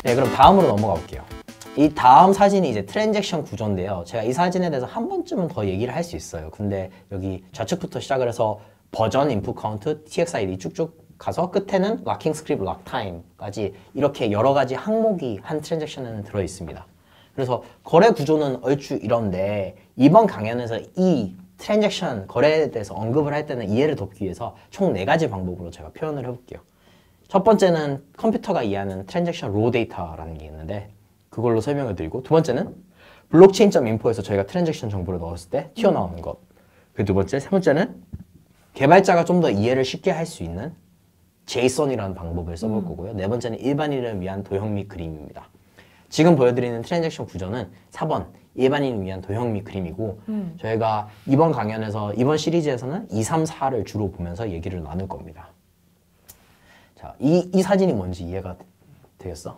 네, 그럼 다음으로 넘어가 볼게요. 이 다음 사진이 이제 트랜잭션 구조인데요. 제가 이 사진에 대해서 한 번쯤은 더 얘기를 할 수 있어요. 근데 여기 좌측부터 시작을 해서 버전, 인풋 카운트, txid 쭉쭉 가서 끝에는 락킹 스크립트, 락 타임까지 이렇게 여러 가지 항목이 한 트랜잭션에는 들어 있습니다. 그래서 거래 구조는 얼추 이런데 이번 강연에서 이 트랜잭션 거래에 대해서 언급을 할 때는 이해를 돕기 위해서 총 4가지 방법으로 제가 표현을 해볼게요. 첫 번째는 컴퓨터가 이해하는 트랜잭션 로 데이터라는 게 있는데 그걸로 설명을 드리고, 두 번째는 블록체인.info에서 저희가 트랜잭션 정보를 넣었을 때 튀어나오는 것. 그 두 번째, 세 번째는 개발자가 좀 더 이해를 쉽게 할 수 있는 JSON이라는 방법을 써볼 거고요. 네 번째는 일반인을 위한 도형 및 그림입니다. 지금 보여드리는 트랜잭션 구조는 4번 일반인을 위한 도형 및 그림이고 저희가 이번 강연에서 이번 시리즈에서는 2, 3, 4를 주로 보면서 얘기를 나눌 겁니다. 자, 이 사진이 뭔지 이해가 되겠어?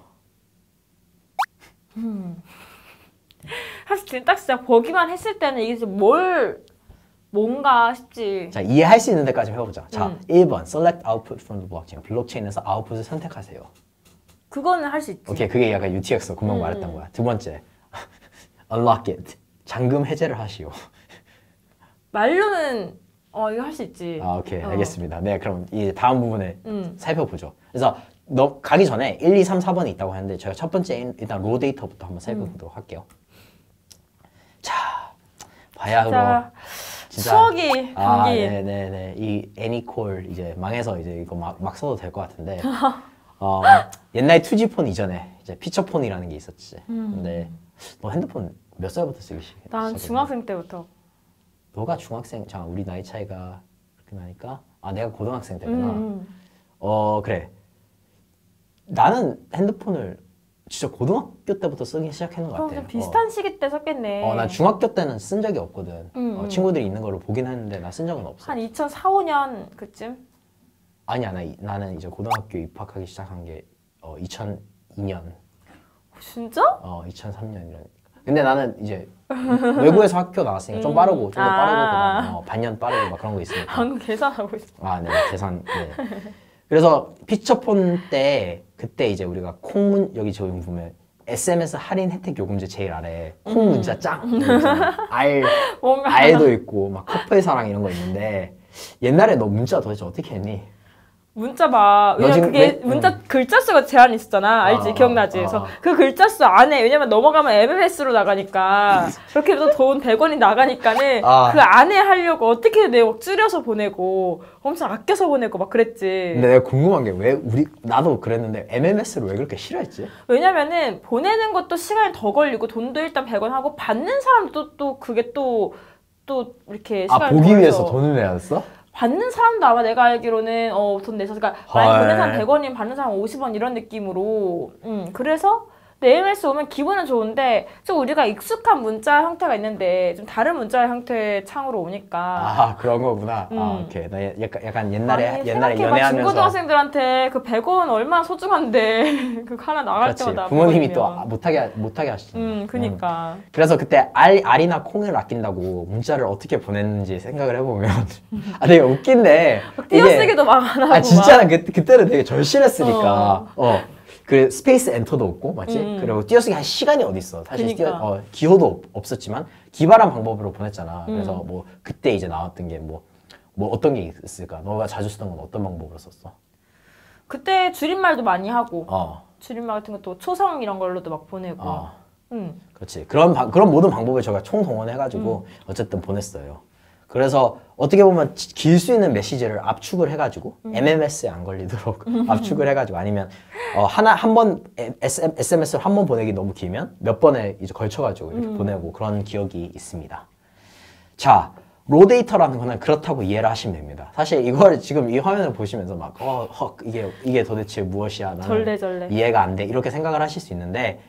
사실 딱 진짜 보기만 했을 때는 이게 뭔가 싶지. 자, 이해할 수 있는 데까지 해보자. 자, 1번 Select Output from the Blockchain. 블록체인에서 아웃풋을 선택하세요. 그거는 할 수 있지. 오케이, 그게 약간 UTX 금방 말했던 거야. 두 번째 Unlock it. 잠금 해제를 하시오. 말로는 이거 할 수 있지. 아, 오케이, 알겠습니다. 네, 그럼 이 다음 부분에 살펴보죠. 그래서 가기 전에 1, 2, 3, 4번이 있다고 하는데 제가 첫 번째 일단 로 데이터부터 한번 살펴보도록 할게요. 자, 바야흐로 진짜 추억이 담긴. 네네네. 이 애니콜 이제 망해서 이제 이거 막 써도 될 것 같은데 옛날 2G폰 이전에 이제 피처폰이라는 게 있었지. 근데 너 핸드폰 몇 살부터 쓰기 시작했어? 난 중학생 때부터. 너가 중학생, 자 우리 나이 차이가 그렇게 나니까 내가 고등학생 때구나. 그래. 나는 핸드폰을 진짜 고등학교 때부터 쓰기 시작했는 것 같아. 좀 비슷한 시기 때 썼겠네. 난 중학교 때는 쓴 적이 없거든. 친구들이 있는 걸로 보긴 했는데 나 쓴 적은 없어. 한 2004, 5년 그쯤? 아니야, 나는 이제 고등학교 입학하기 시작한 게 2002년. 진짜? 2003년이라니까. 근데 나는 이제 외국에서 학교 나왔으니까 좀 빠르고 좀 더 빠르고 반년 빠르고 막 그런 거 있으니까. 방금 계산하고 있어. 네, 계산. 네. 그래서 피처폰 때 그때 이제 우리가 여기 저기 보면 SMS 할인 혜택 요금제 제일 아래 콩 문자 짱 R도 있고 막 커플 사랑 이런 거 있는데 옛날에 너 문자 도대체 어떻게 했니? 문자 봐. 왜냐면 그게 문자 글자 수가 제한이 있었잖아. 알지? 기억나지? 그래서 그 글자 수 안에, 왜냐면 넘어가면 MMS로 나가니까 그렇게 해도 돈 100원이 나가니까는 그 안에 하려고 어떻게 내가 줄여서 보내고 엄청 아껴서 보내고 막 그랬지. 근데 내가 궁금한 게 나도 그랬는데 MMS를 왜 그렇게 싫어했지? 왜냐면은 보내는 것도 시간이 더 걸리고 돈도 일단 100원 하고 받는 사람도 또 그게 또 이렇게 시간이 보기 위해서 돈을 내야 했어? 받는 사람도 아마 내가 알기로는 돈 내서, 그러니까 많이 보낸 사람 100원이면 받는 사람 50원 이런 느낌으로. 그래서 AMS 오면 기분은 좋은데 좀 우리가 익숙한 문자 형태가 있는데 좀 다른 문자 형태의 창으로 오니까. 그런 거구나. 오케이. 나 약간 옛날에 생각해봐. 연애하면서 중고등학생들한테 그 100원 얼마나 소중한데 그거 하나 나갈 그렇지. 때마다 부모님이 또 못하게 하시잖아. 그니까. 그래서 그때 R이나 콩을 아낀다고 문자를 어떻게 보냈는지 생각을 해보면 되게 웃긴데 띄어쓰기도 막 안 하고 진짜 그때는 되게 절실했으니까 그 스페이스 엔터도 없고 맞지? 그리고 띄어쓰기 할 시간이 어딨어. 사실 그러니까. 기호도 없었지만 기발한 방법으로 보냈잖아. 그래서 뭐 그때 이제 나왔던 게 뭐 어떤 게 있을까? 너가 자주 쓰던 건 어떤 방법으로 썼어? 그때 줄임말도 많이 하고 줄임말 같은 것도 초성 이런 걸로도 막 보내고. 그렇지. 그런 모든 방법을 저희가 총동원해가지고 어쨌든 보냈어요. 그래서 어떻게 보면 길 수 있는 메시지를 압축을 해가지고 MMS에 안 걸리도록 압축을 해가지고 아니면 한 번 SMS를 한 번 보내기 너무 길면 몇 번에 이제 걸쳐가지고 이렇게 보내고 그런 기억이 있습니다. 자, 로 데이터라는 거는 그렇다고 이해를 하시면 됩니다. 사실 이걸 지금 이 화면을 보시면서 막 이게 도대체 무엇이야? 나는 절레. 이해가 안 돼. 이렇게 생각을 하실 수 있는데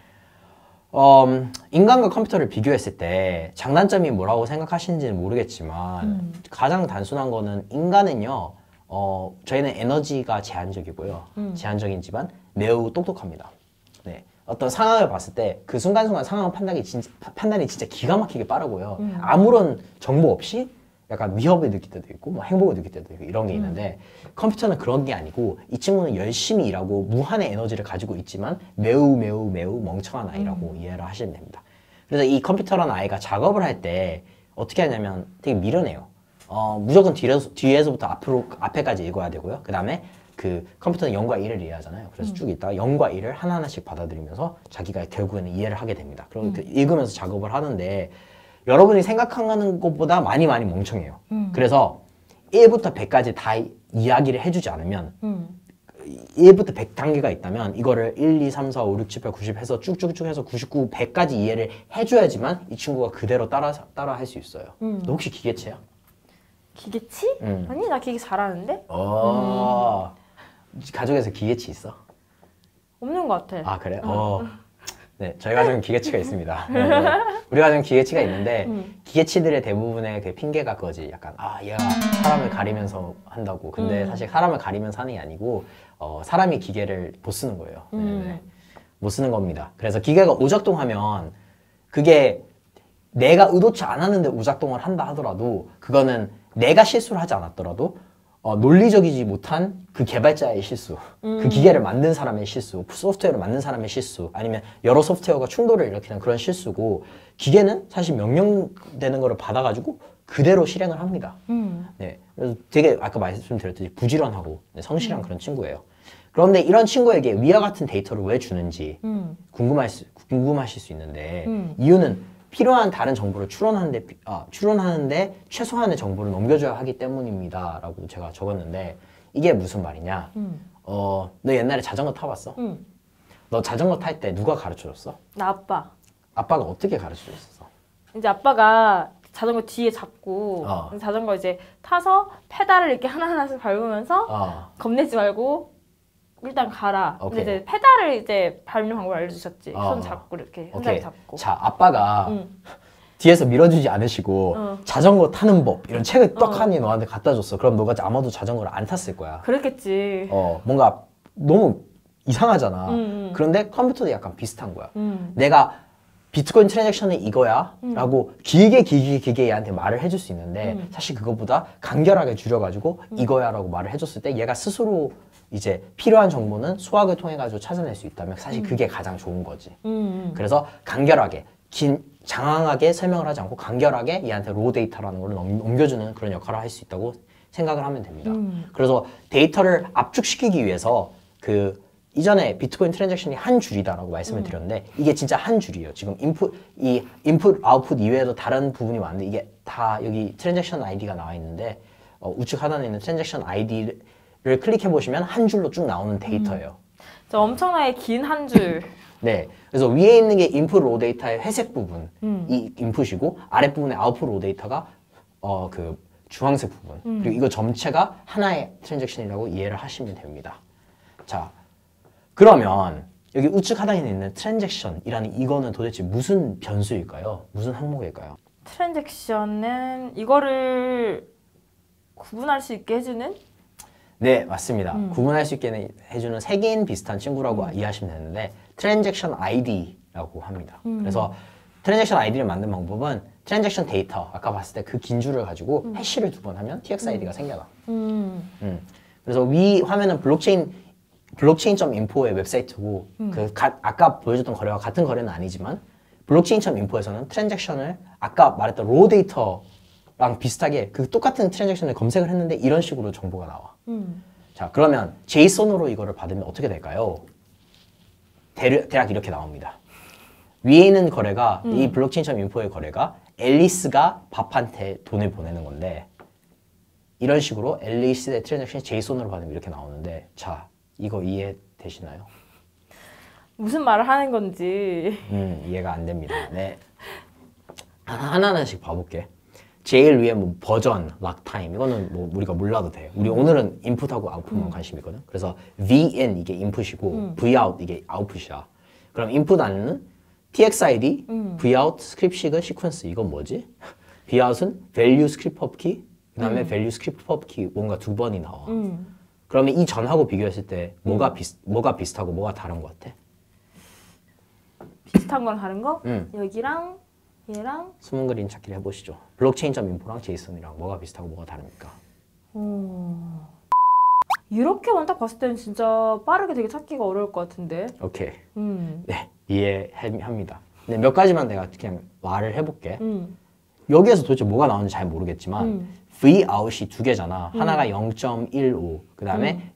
인간과 컴퓨터를 비교했을 때 장단점이 뭐라고 생각하시는지는 모르겠지만 가장 단순한 거는 인간은요 저희는 에너지가 제한적이고요. 제한적이지만 매우 똑똑합니다. 네. 어떤 상황을 봤을 때 그 순간순간 상황 판단이 진짜 기가 막히게 빠르고요. 아무런 정보 없이 약간 위협을 느낄 때도 있고 뭐 행복을 느낄 때도 있고 이런 게 있는데 컴퓨터는 그런 게 아니고 이 친구는 열심히 일하고 무한의 에너지를 가지고 있지만 매우 멍청한 아이라고 이해를 하시면 됩니다. 그래서 이 컴퓨터라는 아이가 작업을 할 때 어떻게 하냐면 되게 미련해요. 무조건 뒤에서부터 앞에까지 읽어야 되고요. 그 다음에 그 컴퓨터는 0과 1을 이해하잖아요. 그래서 쭉 읽다가 0과 1을 하나하나씩 받아들이면서 자기가 결국에는 이해를 하게 됩니다. 그럼 읽으면서 작업을 하는데 여러분이 생각하는 것보다 많이 멍청해요. 그래서 1부터 100까지 다 이야기를 해주지 않으면 1부터 100단계가 있다면 이거를 1, 2, 3, 4, 5, 6, 7, 8, 90 해서 쭉쭉쭉 해서 99, 100까지 이해를 해줘야지만 이 친구가 그대로 따라 할 수 있어요. 너 혹시 기계체야? 기계치? 아니 나 기계 잘하는데? 가족에서 기계치 있어? 없는 것 같아. 아 그래? 네, 저희 가족은 기계치가 있습니다. 네, 우리 가족은 기계치가 있는데 기계치들의 대부분의 그 핑계가 그거지. 약간 얘가 사람을 가리면서 한다고. 근데 사실 사람을 가리면서 하는 게 아니고 사람이 기계를 못 쓰는 거예요. 못 쓰는 겁니다. 그래서 기계가 오작동하면 그게 내가 의도치 않았는데 오작동을 한다 하더라도 그거는 내가 실수를 하지 않았더라도 논리적이지 못한 그 개발자의 실수, 그 기계를 만든 사람의 실수, 소프트웨어를 만든 사람의 실수, 아니면 여러 소프트웨어가 충돌을 일으키는 그런 실수고 기계는 사실 명령되는 거를 받아가지고 그대로 실행을 합니다. 네, 그래서 되게 아까 말씀드렸듯이 부지런하고 성실한 그런 친구예요. 그런데 이런 친구에게 위와 같은 데이터를 왜 주는지 궁금하실 수 있는데 이유는 필요한 다른 정보를 추론하는데 최소한의 정보를 넘겨줘야 하기 때문입니다. 라고 제가 적었는데 이게 무슨 말이냐? 너 옛날에 자전거 타봤어? 너 자전거 탈 때 누가 가르쳐줬어? 나 아빠. 아빠가 어떻게 가르쳐줬어? 이제 아빠가 자전거 뒤에 잡고 자전거 이제 타서 페달을 이렇게 하나하나씩 밟으면서 겁내지 말고 일단 가라. 근데 이제 페달을 이제 밟는 방법을 알려주셨지. 손 잡고 이렇게 한 자리 잡고. 자, 아빠가 뒤에서 밀어주지 않으시고 자전거 타는 법 이런 책을 떡하니 너한테 갖다 줬어. 그럼 너가 아마도 자전거를 안 탔을 거야. 그랬겠지. 뭔가 너무 이상하잖아. 그런데 컴퓨터도 약간 비슷한 거야. 내가 비트코인 트랜잭션은 이거야 라고 길게 얘한테 말을 해줄 수 있는데 사실 그것보다 간결하게 줄여가지고 이거야 라고 말을 해줬을 때 얘가 스스로 이제 필요한 정보는 수학을 통해 가지고 찾아낼 수 있다면 사실 그게 가장 좋은 거지. 그래서 간결하게 장황하게 설명을 하지 않고 간결하게 얘한테 로 데이터라는 걸 넘겨주는 그런 역할을 할 수 있다고 생각을 하면 됩니다. 그래서 데이터를 압축시키기 위해서 이전에 비트코인 트랜잭션이 한 줄이다라고 말씀을 드렸는데 이게 진짜 한 줄이에요. 지금 인풋, 아웃풋 이외에도 다른 부분이 많은데 이게 다 여기 트랜잭션 아이디가 나와 있는데 우측 하단에 있는 트랜잭션 아이디를 클릭해 보시면 한 줄로 쭉 나오는 데이터예요. 저 엄청나게 긴 한 줄. 네, 그래서 위에 있는 게 인풋 로 데이터의 회색 부분, 이 인풋이고 아랫 부분의 아웃풋 로 데이터가 그 주황색 부분. 그리고 이거 전체가 하나의 트랜잭션이라고 이해를 하시면 됩니다. 자, 그러면 여기 우측 하단에 있는 트랜잭션이라는 이거는 도대체 무슨 변수일까요? 무슨 항목일까요? 트랜잭션은 이거를 구분할 수 있게 해주는? 네, 맞습니다. 구분할 수 있게 해주는 세계인 비슷한 친구라고 이해하시면 되는데 트랜잭션 아이디라고 합니다. 그래서 트랜잭션 아이디를 만든 방법은 트랜잭션 데이터, 아까 봤을 때 그 긴 줄을 가지고 해시를 2번 하면 TX 아이디가 생겨나. 그래서 위 화면은 블록체인.info의 웹사이트고 아까 보여줬던 거래와 같은 거래는 아니지만 블록체인.info에서는 트랜잭션을 아까 말했던 로 데이터랑 비슷하게 그 똑같은 트랜잭션을 검색을 했는데 이런 식으로 정보가 나와. 자, 그러면 제이슨으로 이거를 받으면 어떻게 될까요? 대략 이렇게 나옵니다. 위에 있는 거래가 이 블록체인.info의 거래가 앨리스가 밥한테 돈을 보내는 건데 이런 식으로 앨리스의 트랜잭션이 제이슨으로 받으면 이렇게 나오는데 자, 이거 이해되시나요? 무슨 말을 하는 건지 이해가 안 됩니다. 네, 하나하나씩 봐볼게. 제일 위에 뭐 버전, 락타임 이거는 뭐 우리가 몰라도 돼요. 우리 오늘은 인풋하고 아웃풋만 관심 있거든. 그래서 VIN 이게 인풋이고 VOUT 이게 아웃풋이야. 그럼 인풋 안에는 TXID, VOUT, 스크립트 시그, 시퀀스 이건 뭐지? VOUT은 value script pub key, 그 다음에 value script pub key 뭔가 2번이 나와. 그러면 이 전하고 비교했을 때 뭐가 비슷하고 뭐가 다른 것 같아? 비슷한 건 다른 거? 여기랑 얘랑 숨은 그림 찾기를 해보시죠. 블록체인.info랑 제이슨이랑 뭐가 비슷하고 뭐가 다릅니까? 이렇게만 딱 봤을 때는 진짜 빠르게 되게 찾기가 어려울 것 같은데. 오케이. 네, 이해합니다. 근데 몇 가지만 내가 그냥 말을 해볼게. 여기에서 도대체 뭐가 나오는지 잘 모르겠지만 V out이 두 개잖아. 하나가 0.15, 그 다음에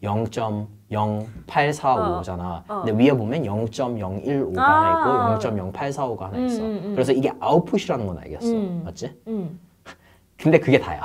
0.08455잖아. 근데 위에 보면 0.015가 하나 있고 0.0845가 하나 있어. 그래서 이게 아웃풋이라는 건 알겠어. 맞지? 근데 그게 다야.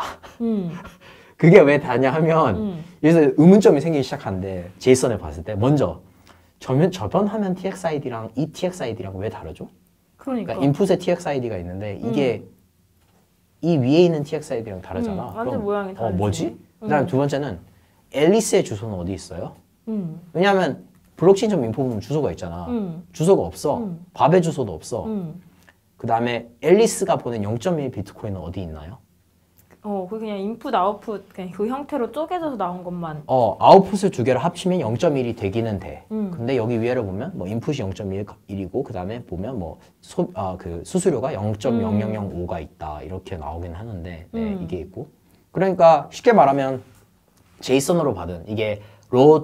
그게 왜 다냐 하면 여기서 의문점이 생기기 시작하는데 제이슨을 봤을 때 먼저 저번 화면 TXID랑 이 TXID랑 왜 다르죠? 그러니까 인풋에 TXID가 있는데 이게 이 위에 있는 TXID랑 다르잖아. 완전 그럼, 모양이 다르지. 뭐지? 그다음 두 번째는 앨리스의 주소는 어디 있어요? 왜냐하면 블록체인.info 보면 주소가 있잖아. 주소가 없어. 밥의 주소도 없어. 그 다음에 앨리스가 보낸 0.1 비트코인은 어디 있나요? 그게 그냥 인풋, 아웃풋 그냥 그 형태로 쪼개져서 나온 것만. 아웃풋을 두 개를 합치면 0.1이 되기는 돼. 근데 여기 위에를 보면 뭐 인풋이 0.1이고 그 다음에 보면 뭐 그 수수료가 0.0005가 있다 이렇게 나오긴 하는데 네, 이게 있고. 그러니까 쉽게 말하면 제이슨으로 받은 이게 로우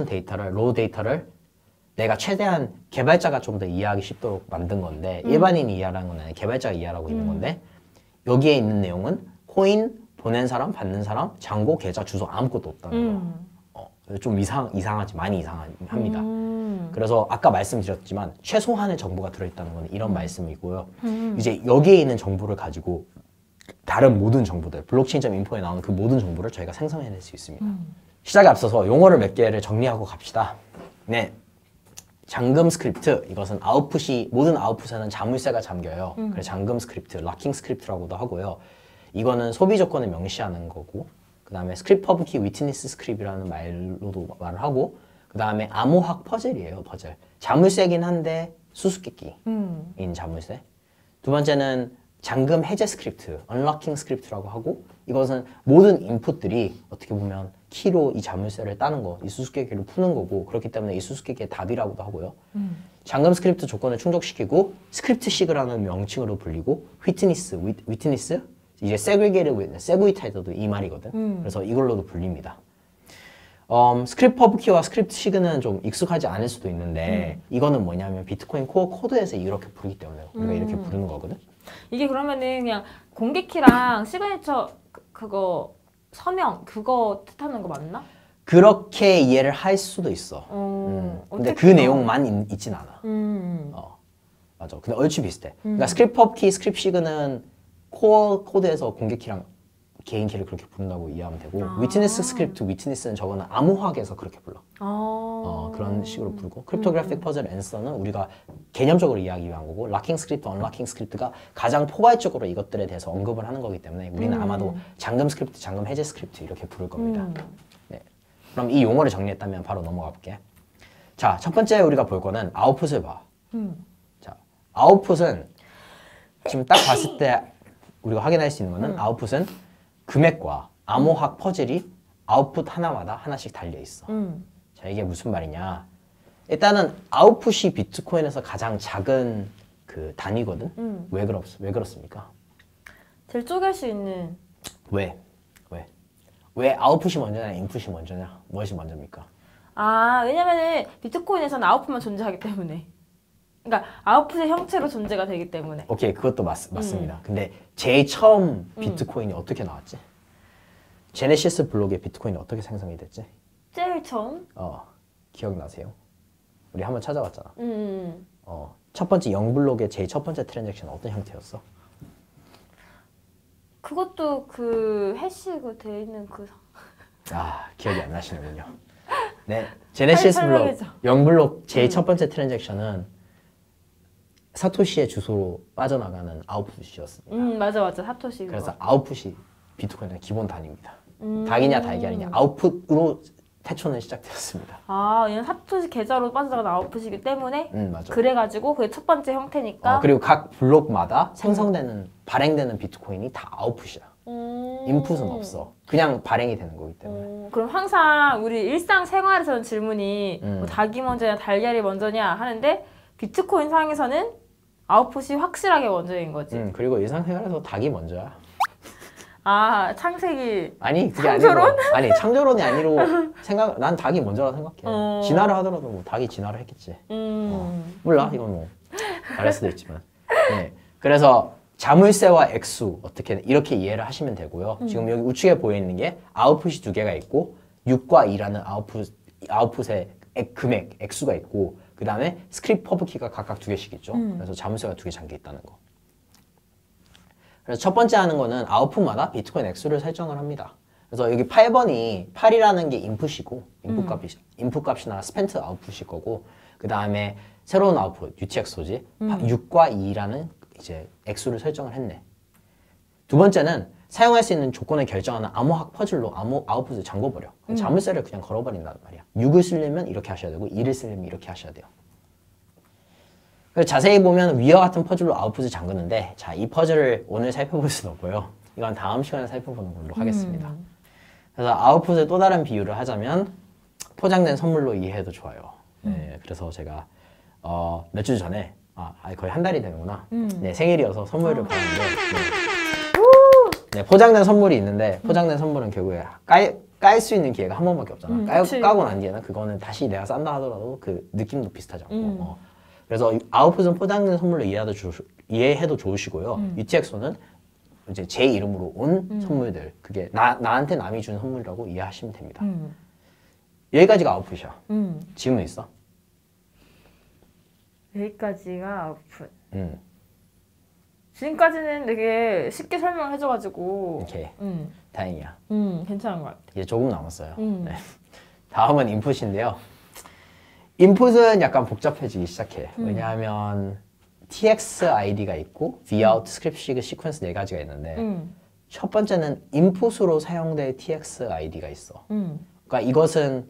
데이터를 내가 최대한 개발자가 좀 더 이해하기 쉽도록 만든 건데 일반인이 이해하는 건 아니라 개발자가 이해하고 있는 건데 여기에 있는 내용은 코인 보낸 사람, 받는 사람, 잔고, 계좌, 주소 아무것도 없다는 거야. 좀 이상하지, 많이 이상합니다. 그래서 아까 말씀드렸지만 최소한의 정보가 들어있다는 건 이런 말씀이고요. 이제 여기에 있는 정보를 가지고 다른 모든 정보들, 블록체인.info에 나오는 그 모든 정보를 저희가 생성해낼 수 있습니다. 시작에 앞서서 용어를 몇 개를 정리하고 갑시다. 네. 잠금 스크립트, 이것은 모든 아웃풋에는 자물쇠가 잠겨요. 그래서 잠금 스크립트, 락킹 스크립트라고도 하고요. 이거는 소비 조건을 명시하는 거고, 그 다음에 스크립트 퍼브 키 위트니스 스크립이라는 말로도 말을 하고, 그 다음에 암호학 퍼즐이에요, 퍼즐. 자물쇠긴 한데 수수께끼인 자물쇠. 두 번째는 잠금 해제 스크립트, 언락킹 스크립트라고 하고, 이것은 모든 인풋들이 어떻게 보면 키로 이 자물쇠를 따는 거, 이 수수께끼를 푸는 거고, 그렇기 때문에 이 수수께끼의 답이라고도 하고요. 잠금 스크립트 조건을 충족시키고, 스크립트 시그라는 명칭으로 불리고, 위트니스, 이제 세그리게이터도 이 말이거든. 그래서 이걸로도 불립니다. 스크립트 퍼브 키와 스크립트 시그는 좀 익숙하지 않을 수도 있는데 이거는 뭐냐면 비트코인 코어 코드에서 이렇게 부르기 때문에 우리가 이렇게 부르는 거거든. 이게 그러면은 그냥 공개키랑 시그니처 그거 서명 그거 뜻하는 거 맞나? 그렇게 이해를 할 수도 있어. 근데 그 내용만 있진 않아. 맞아. 근데 얼추 비슷해. 그러니까 스크립트 퍼브 키, 스크립트 시그는 코어 코드에서 공개키랑 개인키를 그렇게 부른다고 이해하면 되고 위트니스 스크립트, 위트니스는 저거는 암호학에서 그렇게 불러. 그런 식으로 부르고 크립토그래픽 퍼즐 앤서는 우리가 개념적으로 이해하기 위한 거고 락킹 스크립트, 언락킹 스크립트가 가장 포괄적으로 이것들에 대해서 언급을 하는 거기 때문에 우리는 아마도 잠금 스크립트, 잠금 해제 스크립트 이렇게 부를 겁니다. 네. 그럼 이 용어를 정리했다면 바로 넘어가 볼게. 자, 첫 번째 우리가 볼 거는 아웃풋을 봐. 자, 아웃풋은 지금 딱 봤을 때 우리가 확인할 수 있는 거는 아웃풋은 금액과 암호학 퍼즐이 아웃풋 하나마다 하나씩 달려 있어. 자, 이게 무슨 말이냐? 일단은 아웃풋이 비트코인에서 가장 작은 그 단위거든. 왜 그렇습니까? 제일 쪼갤 수 있는. 왜 아웃풋이 먼저냐, 인풋이 먼저냐? 무엇이 먼저입니까? 왜냐면은 비트코인에서는 아웃풋만 존재하기 때문에. 그러니까 아웃풋의 형체로 존재가 되기 때문에. 오케이, 그것도 맞습니다. 근데 제일 처음 비트코인이 어떻게 나왔지? 제네시스 블록에 비트코인이 어떻게 생성이 됐지? 제일 처음? 기억나세요? 우리 한번 찾아봤잖아. 첫 번째 0블록의 제일 첫 번째 트랜잭션은 어떤 형태였어? 그것도 그 해시가 돼 있는 그. 기억이 안 나시는군요. 네, 제네시스 블록 0블록 제일 첫 번째 트랜잭션은 사토시의 주소로 빠져나가는 아웃풋이었습니다. 맞아. 사토시. 그래서 아웃풋이 비트코인의 기본 단위입니다. 닭이냐 달걀이냐 아웃풋으로 태초는 시작되었습니다. 얘는 사토시 계좌로 빠져나가는 아웃풋이기 때문에 맞아. 그래가지고 그게 첫 번째 형태니까. 그리고 각 블록마다 발행되는 비트코인이 다 아웃풋이야. 인풋은 없어. 그냥 발행이 되는 거기 때문에. 그럼 항상 우리 일상생활에서는 질문이 뭐 닭이 먼저냐 달걀이 먼저냐 하는데 비트코인 상에서는 아웃풋이 확실하게 먼저인 거지. 그리고 일상생활에서 닭이 먼저야. 아, 창세기. 아니 그게 창조론? 아니고 아니 창조론이 아니로 난 닭이 먼저라고 생각해. 진화를 하더라도 뭐 닭이 진화를 했겠지. 몰라 이건 뭐 다를 수도 있지만. 네. 그래서 자물쇠와 액수 어떻게 이렇게 이해를 하시면 되고요. 지금 여기 우측에 보여 있는 게 아웃풋이 두 개가 있고 6과 2라는 아웃풋의 금액 액수가 있고 그 다음에 스크립트 퍼브키가 각각 두 개씩 있죠. 그래서 자물쇠가 두 개 잠겨 있다는 거. 그래서 첫 번째 하는 거는 아웃풋마다 비트코인 액수를 설정을 합니다. 그래서 여기 8번이 8이라는 게 인풋이고 인풋 값이나 스펜트 아웃풋일 거고 그 다음에 새로운 아웃풋 UTXO지 6과 2라는 이제 액수를 설정을 했네. 두 번째는 사용할 수 있는 조건을 결정하는 암호학 퍼즐로 아웃풋을 잠궈버려. 자물쇠를 그냥 걸어버린단 말이야. 6을 쓰려면 이렇게 하셔야 되고 2를 쓰려면 이렇게 하셔야 돼요. 그래서 자세히 보면 위와 같은 퍼즐로 아웃풋을 잠그는데 자, 이 퍼즐을 오늘 살펴볼 수는 없고요. 이건 다음 시간에 살펴보는 걸로 하겠습니다. 그래서 아웃풋의 또 다른 비유를 하자면 포장된 선물로 이해해도 좋아요. 네, 그래서 제가 몇 주 전에 거의 한 달이 되는구나. 네, 생일이어서 선물을 받았는데 네, 포장된 선물이 있는데 포장된 선물은 결국에 깔 수 있는 기회가 한 번밖에 없잖아. 까고 난 뒤에는 그거는 다시 내가 싼다 하더라도 그 느낌도 비슷하지 않고 그래서 아웃풋은 포장된 선물로 이해해도 좋으시고요. UTXO는 이제 제 이름으로 온 선물들 그게 나한테 남이 준 선물이라고 이해하시면 됩니다. 여기까지가 아웃풋이야. 질문 있어? 여기까지가 아웃풋. 지금까지는 되게 쉽게 설명해줘가지고. 오케이. 다행이야. 괜찮은 것 같아. 이제 조금 남았어요. 네. 다음은 인풋인데요. 인풋은 약간 복잡해지기 시작해. 왜냐하면 TX-ID가 있고 Vout, 스크립트, 시퀀스 네 가지가 있는데 첫 번째는 인풋으로 사용될 TX-ID가 있어. 그러니까 이것은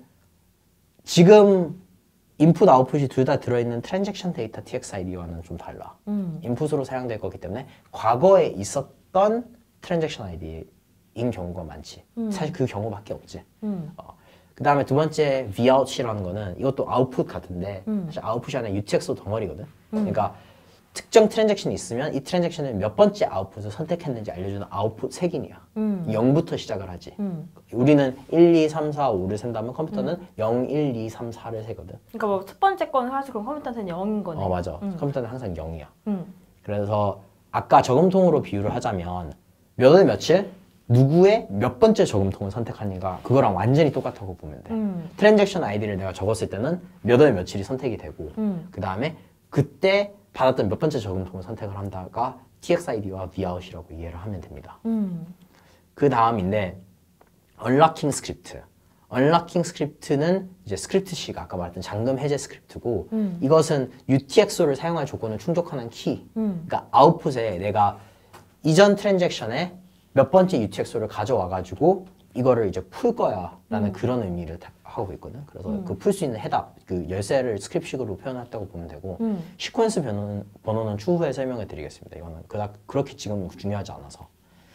지금 인풋, 아웃풋이 둘 다 들어있는 트랜잭션 데이터 TX-ID와는 좀 달라. 인풋으로 사용될 거기 때문에 과거에 있었던 트랜잭션 ID인 경우가 많지. 사실 그 경우밖에 없지. 그 다음에 두 번째 Vout이라는 거는 이것도 아웃풋 같은데 사실 아웃풋이 아니라 UTXO 덩어리거든. 그러니까 특정 트랜잭션이 있으면 이 트랜잭션을 몇 번째 아웃풋을 선택했는지 알려주는 아웃풋 색인이야. 0부터 시작을 하지. 우리는 1, 2, 3, 4, 5를 센다면 컴퓨터는 0, 1, 2, 3, 4를 세거든. 그러니까 뭐 첫 번째 거는 사실 그럼 컴퓨터한테는 0인 거네. 맞아. 컴퓨터는 항상 0이야. 그래서 아까 저금통으로 비유를 하자면 몇 월 며칠 누구의 몇 번째 저금통을 선택하는가 그거랑 완전히 똑같다고 보면 돼. 트랜잭션 아이디를 내가 적었을 때는 몇 월 며칠이 선택이 되고 그 다음에 그때 받았던 몇 번째 저금통을 선택을 한다가 TX-ID와 Vout이라고 이해를 하면 됩니다. 그 다음인데 언락킹 스크립트. 언락킹 스크립트는 이제 스크립트 C가 아까 말했던 잠금 해제 스크립트고 이것은 UTXO를 사용할 조건을 충족하는 키. 그러니까 아웃풋에 내가 이전 트랜잭션에 몇 번째 UTXO를 가져와가지고 이거를 이제 풀 거야 라는 그런 의미를 하고 있거든. 그래서 그 풀 수 있는 해답, 그 열쇠를 스크립트식으로 표현했다고 보면 되고 시퀀스 번호는 추후에 설명해 드리겠습니다. 이거는 그렇게 지금 중요하지 않아서.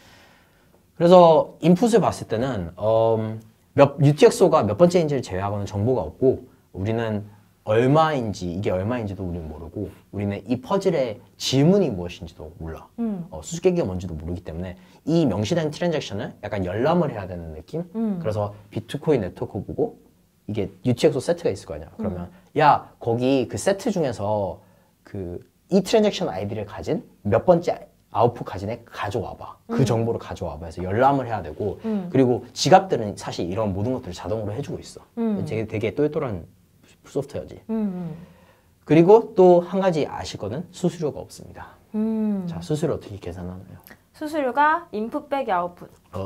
그래서 인풋을 봤을 때는 UTXO가 몇 번째인지를 제외하고는 정보가 없고 우리는 이게 얼마인지도 우리는 모르고 우리는 이 퍼즐의 질문이 무엇인지도 몰라. 수수께끼가 뭔지도 모르기 때문에 이 명시된 트랜잭션을 약간 열람을 해야 되는 느낌? 그래서 비트코인 네트워크 보고 이게 UTXO 세트가 있을 거 아니야. 그러면 야 거기 그 세트 중에서 이 트랜잭션 아이디를 가진 몇 번째 아웃풋 가진 애 가져와봐. 그 정보를 가져와봐 해서 열람을 해야 되고 그리고 지갑들은 사실 이런 모든 것들을 자동으로 해주고 있어. 되게 똘똘한 소프트웨어지. 그리고 또 한 가지 아실 거는 수수료가 없습니다. 자, 수수료 어떻게 계산하나요? 수수료가 인풋 빼기 아웃풋.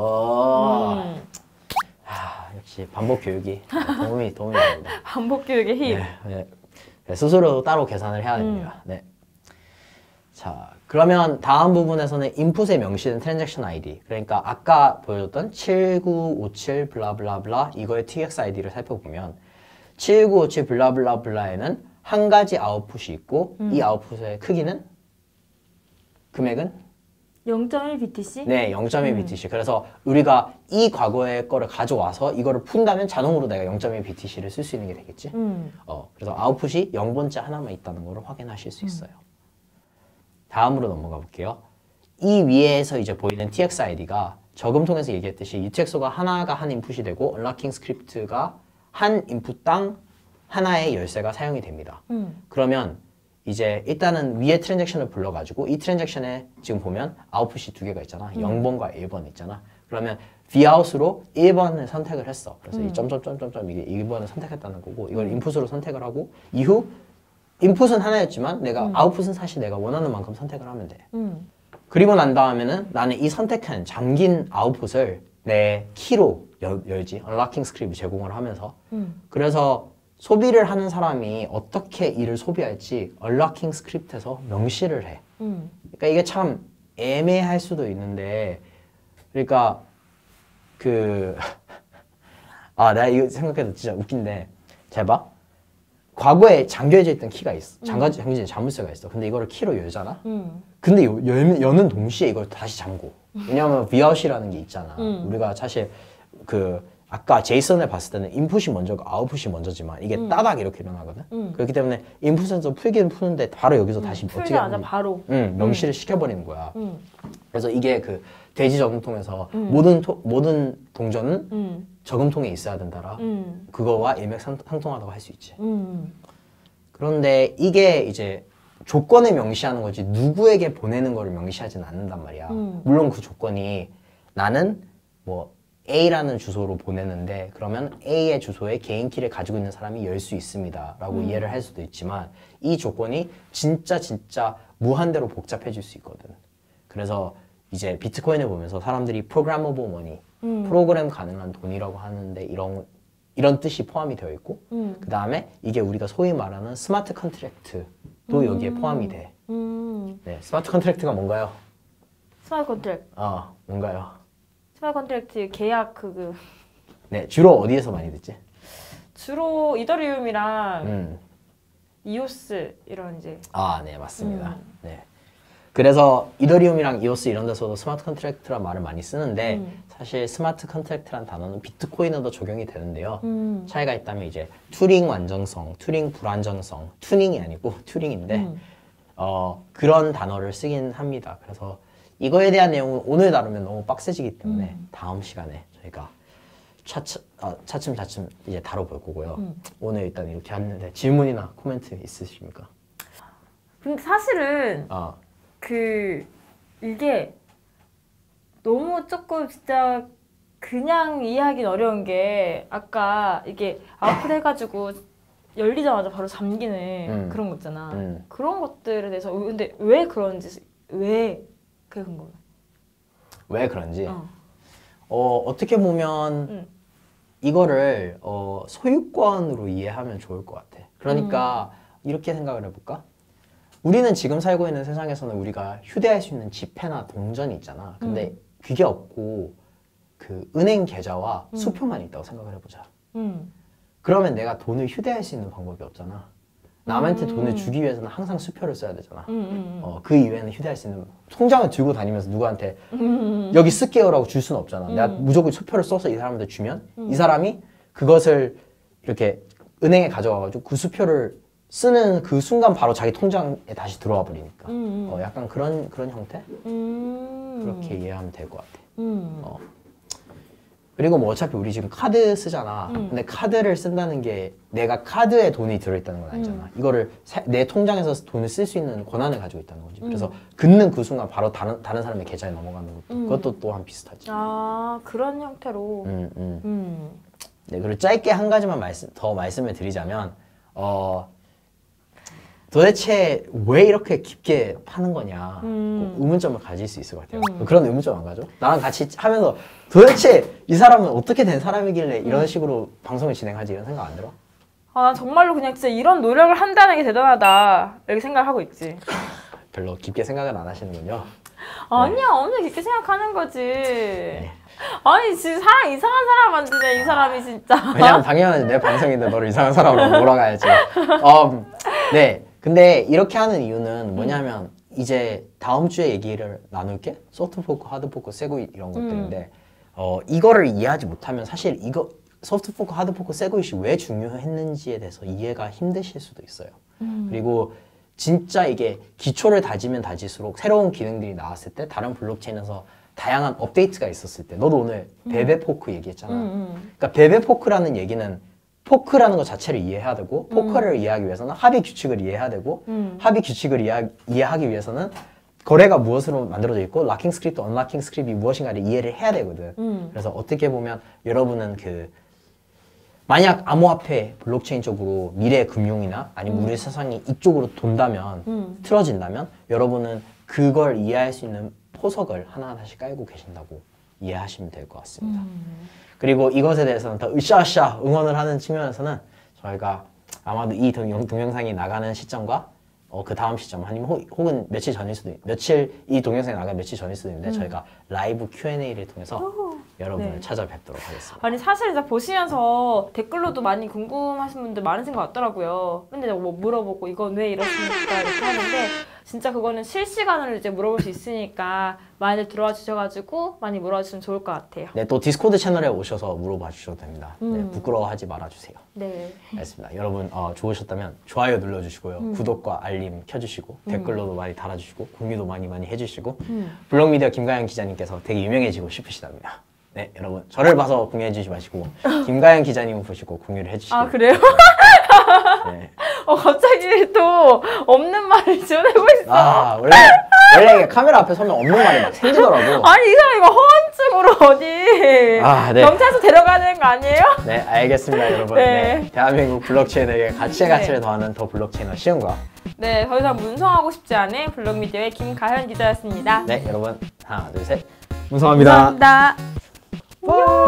역시 반복 교육이 도움이 됩니다. 반복 교육의 힘. 네, 수수료도 따로 계산을 해야 됩니다. 네. 자, 그러면 다음 부분에서는 인풋에 명시된 트랜잭션 아이디, 그러니까 아까 보여줬던 7957 블라블라블라 이거의 TX 아이디를 살펴보면 7957 블라블라블라에는 한 가지 아웃풋이 있고 이 아웃풋의 크기는 금액은 0.1 BTC? 네, 0.1 BTC. 그래서 우리가 이 과거의 거를 가져와서 이거를 푼다면 자동으로 내가 0.1 BTC를 쓸 수 있는 게 되겠지. 그래서 아웃풋이 0번째 하나만 있다는 걸 확인하실 수 있어요. 다음으로 넘어가 볼게요. 이 위에서 이제 보이는 TXID가 저금통에서 얘기했듯이 UTXO가 하나가 한 인풋이 되고 언락킹 스크립트가 한 인풋당 하나의 열쇠가 사용이 됩니다. 그러면 이제 일단은 위에 트랜잭션을 불러가지고 이 트랜잭션에 지금 보면 아웃풋이 두 개가 있잖아. 0번과 1번 있잖아. 그러면 Vout으로 1번을 선택을 했어. 그래서 이 점점점점점 이게 1번을 선택했다는 거고 이걸 인풋으로 선택을 하고 이후 인풋은 하나였지만 내가 아웃풋은 사실 내가 원하는 만큼 선택을 하면 돼. 그리고 난 다음에는 나는 이 선택한 잠긴 아웃풋을 내 키로 열지. 언락킹 스크립트 제공을 하면서 그래서 소비를 하는 사람이 어떻게 이를 소비할지 언락킹 스크립트에서 명시를 해. 그러니까 이게 참 애매할 수도 있는데 그러니까 내가 이거 생각해도 진짜 웃긴데 잘 봐. 과거에 잠겨져 있던 키가 있어. 잠겨져 있는 자물쇠가 있어. 근데 이거를 키로 열잖아. 근데 여는 동시에 이걸 다시 잠고. 왜냐하면 Vout이라는 게 있잖아. 우리가 사실 아까 제이슨을 봤을 때는 인풋이 먼저고 아웃풋이 먼저지만 이게 따닥 이렇게 일어나거든. 그렇기 때문에 인풋에서 풀기는 푸는데 바로 여기서 다시 어떻게 하면 바로 명시를 시켜버리는 거야. 그래서 이게 대지 저금통에서 모든 동전은 저금통에 있어야 된다라. 그거와 일맥상통하다고 할 수 있지. 그런데 이게 이제 조건을 명시하는 거지 누구에게 보내는 거를 명시하지는 않는단 말이야. 물론 그 조건이 나는 뭐 A라는 주소로 보내는데 그러면 A의 주소에 개인 키를 가지고 있는 사람이 열 수 있습니다 라고 이해를 할 수도 있지만 이 조건이 진짜 무한대로 복잡해질 수 있거든. 그래서 이제 비트코인을 보면서 사람들이 프로그래머블 머니, 프로그램 가능한 돈이라고 하는데 이런 뜻이 포함이 되어 있고 그 다음에 이게 우리가 소위 말하는 스마트 컨트랙트도 여기에 포함이 돼. 네, 스마트 컨트랙트가 뭔가요? 스마트 컨트랙트. 뭔가요? 스마트 컨트랙트 계약 네, 주로 어디에서 많이 듣지? 주로 이더리움이랑 이오스 이런 이제. 네, 맞습니다. 네. 그래서 이더리움이랑 이오스 이런 데서도 스마트 컨트랙트란 말을 많이 쓰는데 사실 스마트 컨트랙트란 단어는 비트코인에도 적용이 되는데요. 차이가 있다면 이제 튜링 완전성, 튜링 불완전성, 튜닝이 아니고 튜링인데 그런 단어를 쓰긴 합니다. 그래서 이거에 대한 내용은 오늘 다루면 너무 빡세지기 때문에 다음 시간에 저희가 차츰차츰 이제 다뤄볼 거고요. 오늘 일단 이렇게 했는데 질문이나 코멘트 있으십니까? 근데 사실은 이게 너무 조금 진짜 그냥 이해하기는 어려운 게 아까 이게 아웃풋 해가지고 열리자마자 바로 잠기는 그런 거 있잖아. 그런 것들에 대해서 근데 왜 그런지 왜 그게 궁금해. 왜 그런지? 어떻게 보면 이거를 소유권으로 이해하면 좋을 것 같아. 그러니까 이렇게 생각을 해볼까? 우리는 지금 살고 있는 세상에서는 우리가 휴대할 수 있는 지폐나 동전이 있잖아. 근데 그게 없고 은행 계좌와 수표만 있다고 생각을 해보자. 그러면 내가 돈을 휴대할 수 있는 방법이 없잖아. 남한테 돈을 주기 위해서는 항상 수표를 써야 되잖아. 그 이외에는 휴대할 수 있는 통장을 들고 다니면서 누구한테 여기 쓸게요라고 줄 수는 없잖아. 내가 무조건 수표를 써서 이 사람한테 주면 이 사람이 그것을 이렇게 은행에 가져가가지고 그 수표를 쓰는 그 순간 바로 자기 통장에 다시 들어와 버리니까 약간 그런 형태? 그렇게 이해하면 될 것 같아. 그리고 뭐 어차피 우리 지금 카드 쓰잖아. 근데 카드를 쓴다는 게 내가 카드에 돈이 들어있다는 건 아니잖아. 이거를 내 통장에서 돈을 쓸 수 있는 권한을 가지고 있다는 거지. 그래서 긋는 그 순간 바로 다른 사람의 계좌에 넘어가는 것도 그것도 또한 비슷하지. 그런 형태로. 네, 그리고 짧게 한 가지만 더 말씀을 드리자면 도대체 왜 이렇게 깊게 파는 거냐 의문점을 가질 수 있을 것 같아요. 그런 의문점 안 가져? 나랑 같이 하면서 도대체 이 사람은 어떻게 된 사람이길래 이런 식으로 방송을 진행하지 이런 생각 안 들어? 난 정말로 그냥 진짜 이런 노력을 한다는 게 대단하다 이렇게 생각하고 있지. 별로 깊게 생각은 안 하시는군요. 아니야, 엄청 깊게 생각하는 거지. 네. 아니 지금 이상한 사람 만드네 이 사람이 진짜. 왜냐면 당연히 내 방송인데 너를 이상한 사람으로 몰아가야지. 네. 근데 이렇게 하는 이유는 뭐냐면 이제 다음 주에 얘기를 나눌게. 소프트포크, 하드포크, 세구잇 이런 것들인데 이거를 이해하지 못하면 사실 이거 소프트포크, 하드포크, 세구잇이 왜 중요했는지에 대해서 이해가 힘드실 수도 있어요. 그리고 진짜 이게 기초를 다지면 다질수록 새로운 기능들이 나왔을 때 다른 블록체인에서 다양한 업데이트가 있었을 때 너도 오늘 베베포크 얘기했잖아. 그러니까 베베포크라는 얘기는 포크라는 것 자체를 이해해야 되고 포크를 이해하기 위해서는 합의 규칙을 이해해야 되고 합의 규칙을 이해하기 위해서는 거래가 무엇으로 만들어져 있고 락킹 스크립트, 언락킹 스크립트이 무엇인가를 이해를 해야 되거든. 그래서 어떻게 보면 여러분은 만약 암호화폐 블록체인 쪽으로 미래 금융이나 아니면 우리 세상이 이쪽으로 돈다면 틀어진다면 여러분은 그걸 이해할 수 있는 포석을 하나하나씩 깔고 계신다고 이해하시면 될 것 같습니다. 그리고 이것에 대해서는 더 으쌰으쌰 응원을 하는 측면에서는 저희가 아마도 이 동영상이 나가는 시점과 그 다음 시점 아니면 혹은 며칠 전일 수도 이 동영상이 나가면 며칠 전일 수도 있는데 저희가 라이브 Q&A를 통해서 여러분을 네. 찾아뵙도록 하겠습니다. 아니 사실 진짜 보시면서 댓글로도 많이 궁금하신 분들 많으신 것 같더라고요. 근데 뭐 물어보고 이건 왜 이러십니까 이렇게 하는데 진짜 그거는 실시간으로 이제 물어볼 수 있으니까 많이들 들어와 주셔가지고 많이 물어봐 주시면 좋을 것 같아요. 네, 또 디스코드 채널에 오셔서 물어봐 주셔도 됩니다. 네, 부끄러워하지 말아주세요. 네. 알겠습니다. 여러분 좋으셨다면 좋아요 눌러주시고요. 구독과 알림 켜주시고 댓글로도 많이 달아주시고 공유도 많이 해주시고 블록미디어 김가연 기자님께서 되게 유명해지고 싶으시답니다. 네, 여러분 저를 봐서 공유해주지 마시고 김가연 기자님을 보시고 공유를 해주시길. 아 그래요? 네. 갑자기 또 없는 말을 지어내고 있어. 아 원래 이게 카메라 앞에 서면 없는 말이 막 생기더라고. 아니 이 사람 이거 허언증으로 어디 네. 경찰서 데려가는 거 아니에요? 네, 알겠습니다, 여러분. 네. 네, 대한민국 블록체인에게 가치를 더하는 더 블록체인어 시은과 네, 더 이상 문성하고 싶지 않은 블록미디어의 김가현 기자였습니다. 네, 여러분 하나, 둘, 셋. 무성합니다. 감사합니다. 안녕.